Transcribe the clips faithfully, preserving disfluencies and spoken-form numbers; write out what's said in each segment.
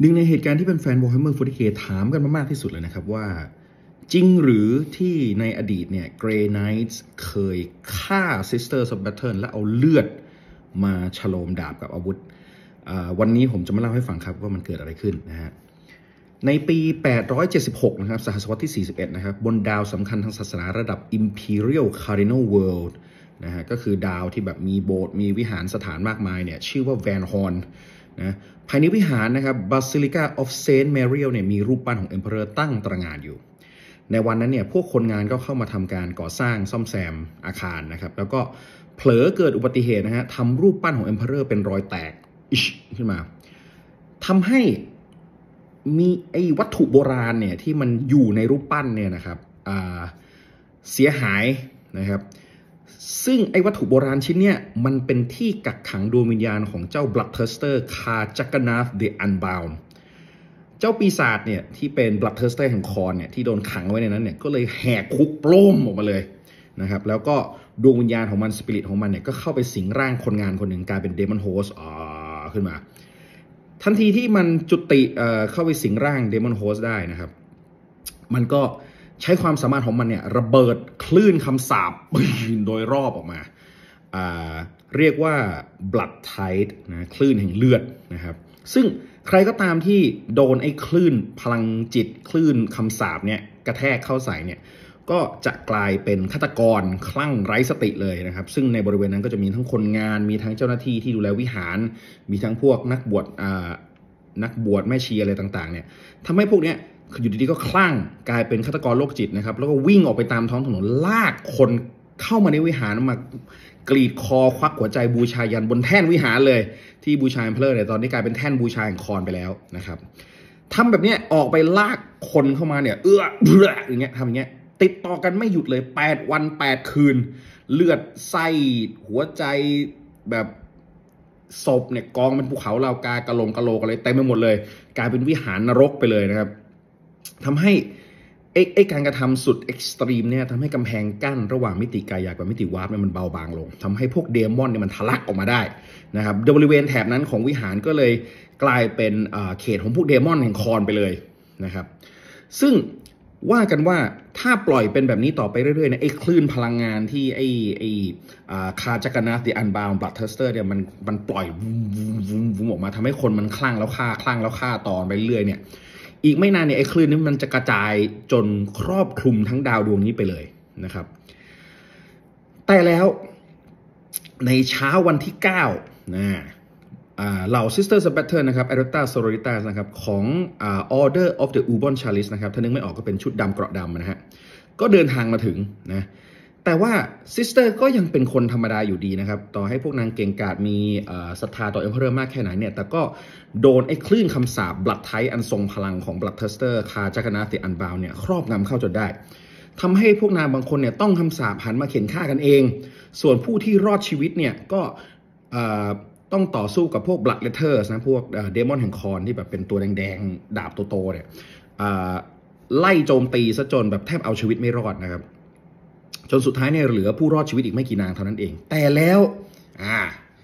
หนึ่งในเหตุการณ์ที่เป็นแฟน Warhammer โฟร์ตี้ เค ถามกันมามากที่สุดเลยนะครับว่าจริงหรือที่ในอดีตเนี่ย Grey Knights เคยฆ่า Sisters of Battle และเอาเลือดมาฉโลมดาบกับอาวุธวันนี้ผมจะมาเล่าให้ฟังครับว่ามันเกิดอะไรขึ้นนะฮะในปีแปดร้อยเจ็ดสิบหกนะครับศตวรรษที่สี่สิบเอ็ดนะครับบนดาวสำคัญทางศาสนาระดับ Imperial Cardinal World นะฮะก็คือดาวที่แบบมีโบสถ์มีวิหารสถานมากมายเนี่ยชื่อว่า Van Horn นะภายในวิหารนะครับ Basilica of Saint Mariel เนี่ยมีรูปปั้นของ Emperor ตั้งตระหง่านอยู่ในวันนั้นเนี่ยพวกคนงานก็เข้ามาทำการก่อสร้างซ่อมแซมอาคารนะครับแล้วก็เผลอเกิดอุบัติเหตุนะฮะทำรูปปั้นของ Emperor เป็นรอยแตกอิชขึ้นมาทำให้มีไอ้วัตถุโบราณเนี่ยที่มันอยู่ในรูปปั้นเนี่ยนะครับเสียหายนะครับซึ่งไอ้วัตถุโบราณชิ้นเนี้ยมันเป็นที่กักขังดวงวิญญาณของเจ้า Bloodthirster คาจักรนาธ the Unbound เจ้าปีศาจเนี่ยที่เป็น Bloodthirster แห่งคอนเนี่ยที่โดนขังไว้ในนั้นเนี่ยก็เลยแหกคุกโปร่มออกมาเลยนะครับแล้วก็ดวงวิญญาณของมันสปิริตของมันเนี่ยก็เข้าไปสิงร่างคนงานคนหนึ่งกลายเป็น Demon Host อ่าขึ้นมาทันทีที่มันจุติเอ่อเข้าไปสิงร่าง Demon Host ได้นะครับมันก็ใช้ความสามารถของมันเนี่ยระเบิดคลื่นคำสาปโดยรอบออกมาอ่าเรียกว่า Blood Tide นะคลื่นแห่งเลือดนะครับซึ่งใครก็ตามที่โดนไอ้คลื่นพลังจิตคลื่นคำสาปเนี่ยกระแทกเข้าใส่เนี่ยก็จะกลายเป็นฆาตกรคลั่งไร้สติเลยนะครับซึ่งในบริเวณนั้นก็จะมีทั้งคนงานมีทั้งเจ้าหน้าที่ที่ดูแลวิหารมีทั้งพวกนักบวชอ่านักบวชแม่ชีอะไรต่างๆเนี่ยทำให้พวกเนี้ยอยู่ดีๆก็คลั่งกลายเป็นฆาตกรโรคจิตนะครับแล้วก็วิ่งออกไปตามท้องถนนลากคนเข้ามาในวิหารมากรีดคอควักหัวใจบูชายันบนแท่นวิหารเลยที่บูชา Emperor เนี่ยตอนนี้กลายเป็นแท่นบูชาแห่งคอนไปแล้วนะครับทำแบบเนี้ยออกไปลากคนเข้ามาเนี่ยเอื้อเบื่ออย่างเงี้ยทำอย่างเงี้ยติดต่อกันไม่หยุดเลยแปดวันแปดคืนเลือดไส้หัวใจแบบศพเนี่ยกองเป็นภูเขาเหล่ากากระโหลกกระโหลกอะไรเต็มไปหมดเลยกลายเป็นวิหารนรกไปเลยนะครับทำให้ไอ้ไอ้การกระทำสุดเอ็กซ์ตรีมเนี่ยทำให้กำแพงกั้นระหว่างมิติกายกับมิติวาร์ปเนี่ยมันเบาบางลงทำให้พวกเดมอนเนี่ยมันทะลักออกมาได้นะครับบริเวณแถบนั้นของวิหารก็เลยกลายเป็นเขตของพวกเดมอนแห่งคอนไปเลยนะครับซึ่งว่ากันว่าถ้าปล่อยเป็นแบบนี้ต่อไปเรื่อยๆนะไอ้คลื่นพลังงานที่ไอ้ไอ้คาจักรนาธ the Unbound Bloodthirster เนี่ยมันมันปล่อยวุ้มออกมาทำให้คนมันคลั่งแล้วฆ่าคลั่งแล้วฆ่าต่อไปเรื่อยเนี่ยอีกไม่นานเนี่ยไอ้คลื่นนี้มันจะกระจายจนครอบคลุมทั้งดาวดวงนี้ไปเลยนะครับแต่แล้วในเช้าวันที่เก้านะเหล่า Sisters of Battle นะครับ Errata Sororitas นะครับของ Order of the Ubon Chalice นะครับถ้านึกไม่ออกก็เป็นชุดดำเกราะดำนะฮะก็เดินทางมาถึงนะแต่ว่า Sister ก็ยังเป็นคนธรรมดาอยู่ดีนะครับต่อให้พวกนางเก่งกาจมีศรัทธาต่อ Emperor มากแค่ไหนเนี่ยแต่ก็โดนไอ้คลื่นคำสาป Blood Tide อันทรงพลังของ Bloodthirster คาจักรนาธ the Unbound เนี่ยครอบงำเข้าจนได้ทำให้พวกนางบางคนเนี่ยต้องคำสาปหันมาเข็นฆ่ากันเองส่วนผู้ที่รอดชีวิตเนี่ยก็ต้องต่อสู้กับพวก Bloodletters นะพวกเดมอนแห่งคอนที่แบบเป็นตัวแดงๆดาบโตๆเนี่ยไล่โจมตีซะจนแบบแทบเอาชีวิตไม่รอดนะครับจนสุดท้ายเนี่ยเหลือผู้รอดชีวิตอีกไม่กี่นางเท่านั้นเองแต่แล้วอ่า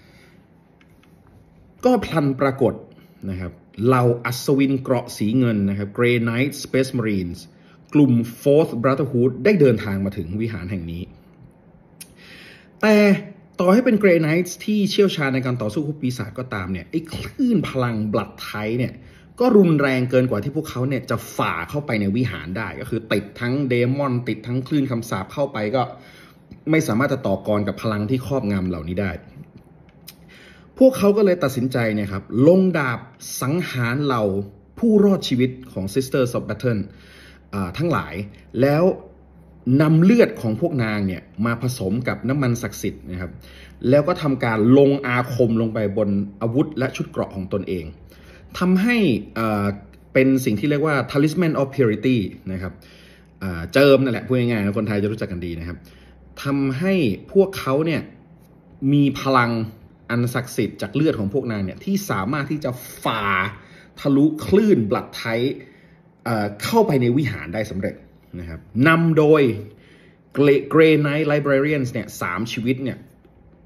ก็พลันปรากฏนะครับเหล่าอัศวินเกราะสีเงินนะครับ Grey Knights Space Marines กลุ่ม Fourth Brotherhood ได้เดินทางมาถึงวิหารแห่งนี้แต่ต่อให้เป็น Grey Knights ที่เชี่ยวชาญในการต่อสู้กับปีศาจก็ตามเนี่ยไอ้คลื่นพลัง Blood Tide เนี่ยก็รุนแรงเกินกว่าที่พวกเขาเนี่ยจะฝ่าเข้าไปในวิหารได้ก็คือติดทั้งเดมอนติดทั้งคลื่นคำสาปเข้าไปก็ไม่สามารถจะต่อกรกับพลังที่ครอบงำเหล่านี้ได้พวกเขาก็เลยตัดสินใจเนี่ยครับลงดาบสังหารเหล่าผู้รอดชีวิตของ Sisters of Battle ทั้งหลายแล้วนำเลือดของพวกนางเนี่ยมาผสมกับน้ำมันศักดิ์สิทธิ์นะครับแล้วก็ทำการลงอาคมลงไปบนอาวุธและชุดเกราะของตนเองทำให้เป็นสิ่งที่เรียกว่า talisman of purity นะครับเจิมนั่นแหละพูดง่ายๆคนไทยจะรู้จักกันดีนะครับทำให้พวกเขาเนี่ยมีพลังอันศักดิ์สิทธิ์จากเลือดของพวกนางเนี่ยที่สามารถที่จะฝ่าทะลุคลื่น Blood Tide เข้าไปในวิหารได้สำเร็จนะครับนำโดย Grey Knight Librarians เนี่ยสามชีวิตเนี่ย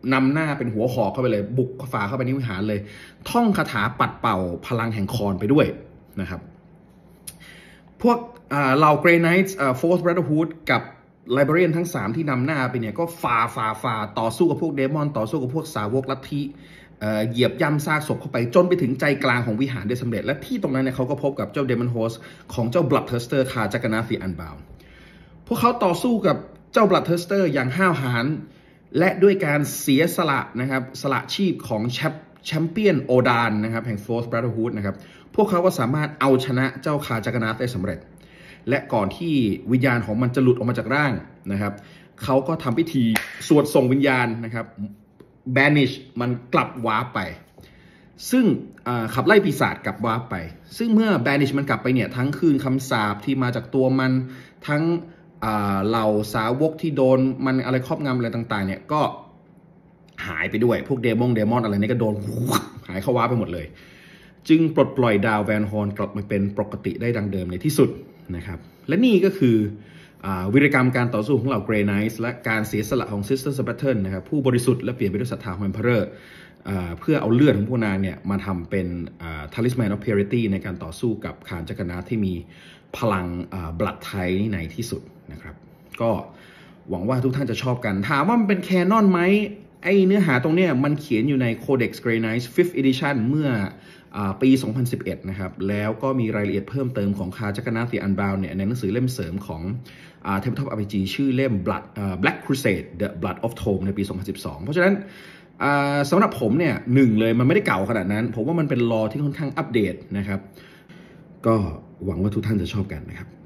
นำหน้าเป็นหัวหอกเข้าไปเลยบุกฝ่าเข้าไปในวิหารเลยท่องคาถาปัดเป่าพลังแห่งคอนไปด้วยนะครับพวกเหล่า Grey Knights Fourth Brotherhood กับ Librarian ทั้งสามที่นำหน้าไปเนี่ยก็ฝ่าฝ่าฝ่าต่อสู้กับพวกเดมอนต่อสู้กับพวกสาวกลัทธิเหยียบย่ำซากศพเข้าไปจนไปถึงใจกลางของวิหารได้สำเร็จและที่ตรงนั้นเนี่ยเขาก็พบกับเจ้า Demon Host ของเจ้า Bloodthirster คาจักรนาธีอันบาวพวกเขาต่อสู้กับเจ้า Bloodthirster อย่างห้าวหาญและด้วยการเสียสละนะครับสละชีพของแชมแชมเปี้ยนโอดานนะครับแห่ง Fourth Brotherhood นะครับพวกเขาก็สามารถเอาชนะเจ้าคาจักรนาธได้สำเร็จและก่อนที่วิญญาณของมันจะหลุดออกมาจากร่างนะครับเขาก็ทำพิธีสวดส่งวิญญาณนะครับ banish มันกลับวาร์ปไปซึ่งขับไล่ปีศาจกลับวาร์ปไปซึ่งเมื่อ banish มันกลับไปเนี่ยทั้งคืนคำสาปที่มาจากตัวมันทั้งเหล่าสาวกที่โดนมันอะไรครอบงำอะไรต่างๆเนี่ยก็หายไปด้วยพวกเดมอนเดมอนอะไรนี่ก็โดนหายเข้าวาร์ปไปหมดเลยจึงปลดปล่อยดาวแวนฮอร์นกลับมาเป็นปกติได้ดังเดิมในที่สุดนะครับและนี่ก็คือวิรกรรมการต่อสู้ของเหล่า Grey Knights และการเสียสละของ Sister Sabaton นะครับผู้บริสุทธิ์และเปลี่ยนไปด้วยศรัทธาของ Emperor เพื่อเอาเลือดของพวกนางเนี่ยมาทำเป็น Talisman of Purity ในการต่อสู้กับขานจักรนาธที่มีพลัง Blood ไทยในที่สุดนะครับก็หวังว่าทุกท่านจะชอบกันถามว่ามันเป็นแคนอนไหมไอเนื้อหาตรงเนี้ยมันเขียนอยู่ใน Codex Grey Knights fifth Edition เมื่อปีสองพันสิบเอ็ดนะครับแล้วก็มีรายละเอียดเพิ่มเติมของคาจักรนาธีอันบาวเนี่ยในหนังสือเล่มเสริมของเทปท็อป อาร์ พี จี ชื่อเล่ม Blood Black Crusade The Blood of Tome ในปีสองพันสิบสองเพราะฉะนั้นสำหรับผมเนี่ยหนึ่งเลยมันไม่ได้เก่าขนาดนั้นผมว่ามันเป็นลอที่ค่อนข้างอัปเดตนะครับก็หวังว่าทุกท่านจะชอบกันนะครับ